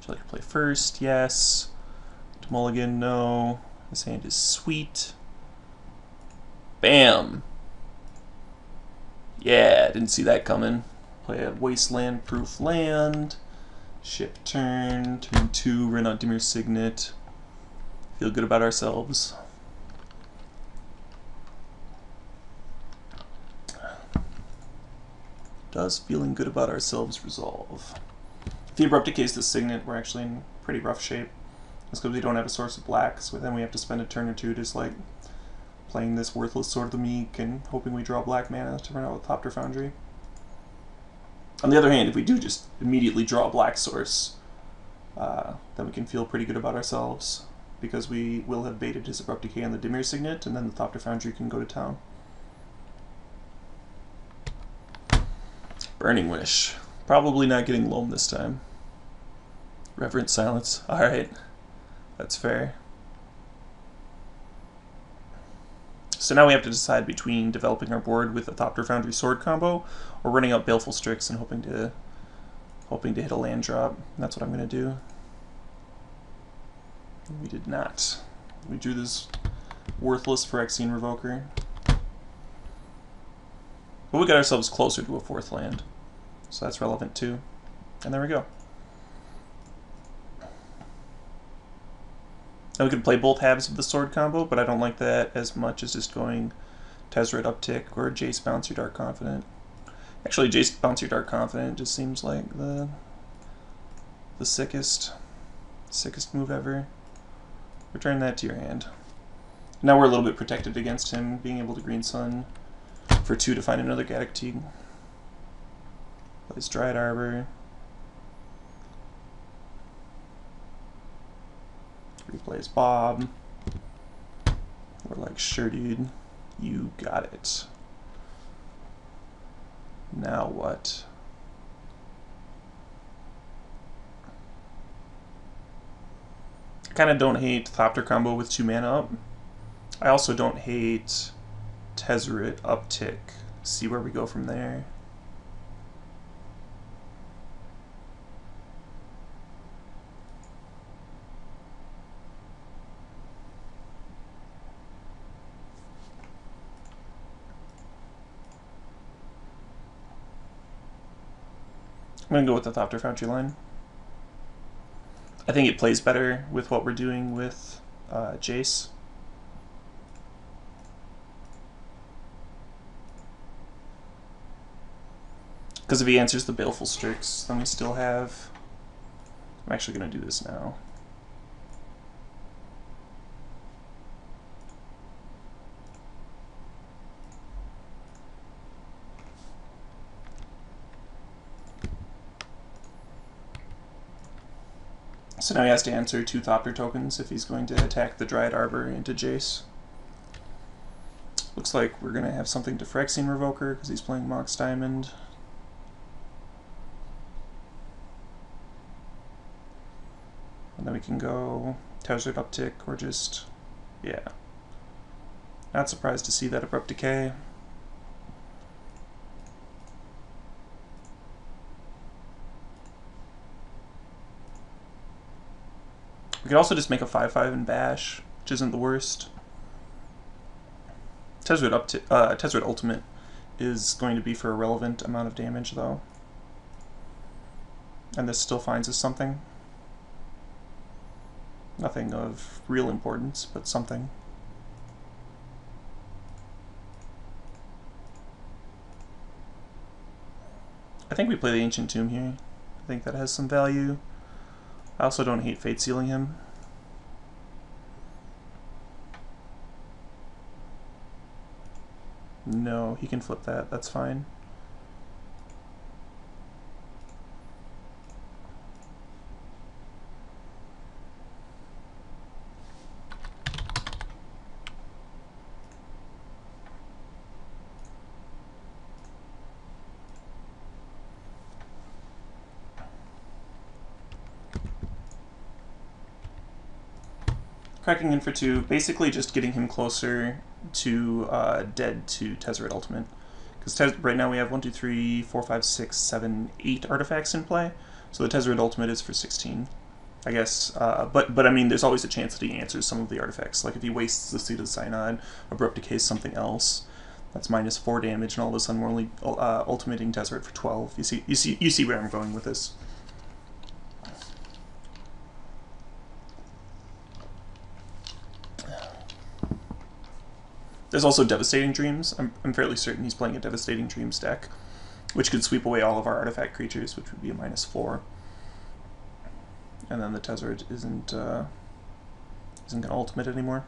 Would you like to play first? Yes. To mulligan? No. This hand is sweet. Bam! Yeah, didn't see that coming. Play a wasteland-proof land. Ship turn. Turn 2, run out Dimir Signet. Feel good about ourselves. Does feeling good about ourselves resolve? If he Abrupt Decays the Signet, we're actually in pretty rough shape. That's because we don't have a source of black, so then we have to spend a turn or two just like playing this worthless Sword of the Meek and hoping we draw black mana to run out with Thopter Foundry. On the other hand, if we do just immediately draw a black source, then we can feel pretty good about ourselves, because we will have baited his Abrupt Decay on the Dimir Signet, and then the Thopter Foundry can go to town. Burning Wish. Probably not getting Loam this time. Reverent Silence. Alright. That's fair. So now we have to decide between developing our board with a Thopter Foundry Sword combo or running out Baleful Strix and hoping to hit a land drop. That's what I'm going to do. We did not. We drew this worthless Phyrexian Revoker. But we got ourselves closer to a 4th land. So that's relevant too. And there we go. Now we could play both halves of the sword combo, but I don't like that as much as just going Tezzeret Uptick or Jace Bounce Your Dark Confident. Actually, Jace Bounce Your Dark Confident just seems like the sickest move ever. Return that to your hand. Now we're a little bit protected against him being able to Green Sun for 2 to find another Gaddock Teague. Plays Dryad Arbor. Replays Bob. We're like, sure dude, you got it. Now what? I kind of don't hate Thopter combo with 2 mana up. I also don't hate Tezzeret Uptick. See where we go from there. I'm going to go with the Thopter Foundry line. I think it plays better with what we're doing with Jace. Because if he answers the Baleful Strix, then we still have... I'm actually going to do this now. So now he has to answer 2 Thopter tokens if he's going to attack the Dryad Arbor into Jace. Looks like we're going to have something to Phyrexian Revoker because he's playing Mox Diamond. And then we can go Tezzeret Uptick or just, yeah. Not surprised to see that Abrupt Decay. We could also just make a 5/5 and bash, which isn't the worst. Tezzeret Ultimate is going to be for a relevant amount of damage, though. And this still finds us something. Nothing of real importance, but something. I think we play the Ancient Tomb here. I think that has some value. I also don't hate Fate Sealing him. No, he can flip that. That's fine. Cracking in for 2, basically just getting him closer to dead to Tezzeret Ultimate. Because right now we have 1, 2, 3, 4, 5, 6, 7, 8 artifacts in play, so the Tezzeret Ultimate is for 16. I guess. But I mean, there's always a chance that he answers some of the artifacts. Like if he wastes the Seed of the Synod, Abrupt Decay something else, that's -4 damage, and all of a sudden we're only ultimating Tezzeret for 12. You see where I'm going with this. There's also Devastating Dreams. I'm fairly certain he's playing a Devastating Dreams deck, which could sweep away all of our artifact creatures, which would be a -4. And then the Tezzeret isn't going to ultimate anymore.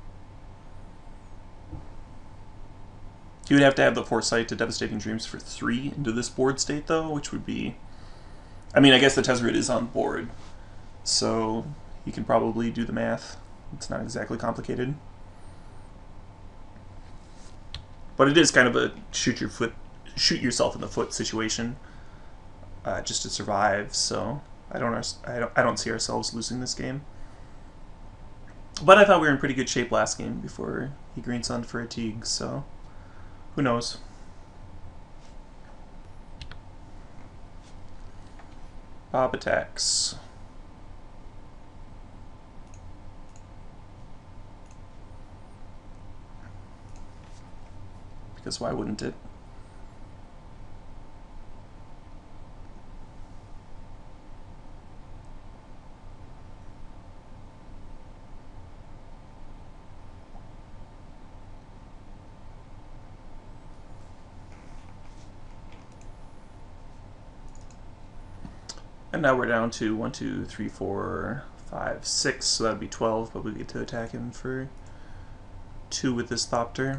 He would have to have the foresight to Devastating Dreams for 3 into this board state, though, which would be... I mean, I guess the Tezzeret is on board, so he can probably do the math. It's not exactly complicated. But it is kind of a shoot yourself in the foot situation, just to survive. So I don't see ourselves losing this game. But I thought we were in pretty good shape last game before he green sunned for a Teague. So who knows? Bob attacks. Because why wouldn't it? And now we're down to 1, 2, 3, 4, 5, 6, so that would be 12, but we get to attack him for 2 with this Thopter.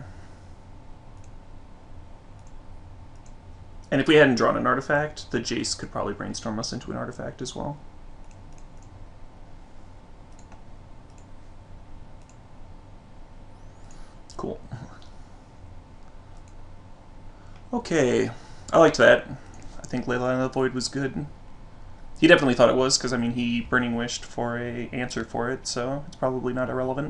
And if we hadn't drawn an artifact, the Jace could probably brainstorm us into an artifact as well. Cool. Okay, I liked that. I think Leyline of the Void was good. He definitely thought it was, because I mean he Burning Wished for a answer for it, so it's probably not irrelevant.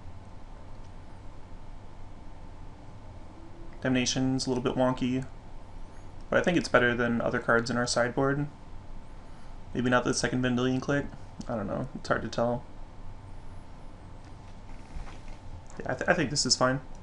Damnation's a little bit wonky, but I think it's better than other cards in our sideboard. Maybe not the second Vendilion Click. I don't know. It's hard to tell. Yeah, I think this is fine.